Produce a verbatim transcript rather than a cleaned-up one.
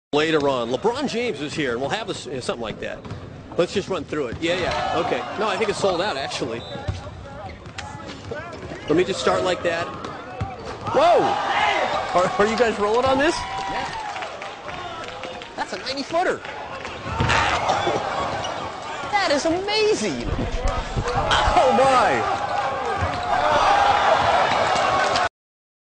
Later on, LeBron James is here, and we'll have this, something like that. Let's just run through it. Yeah, yeah, okay. No, I think it's sold out, actually. Let me just start like that. Whoa! Are, are you guys rolling on this? Yeah. That's a ninety footer. Oh, that is amazing. Oh, my.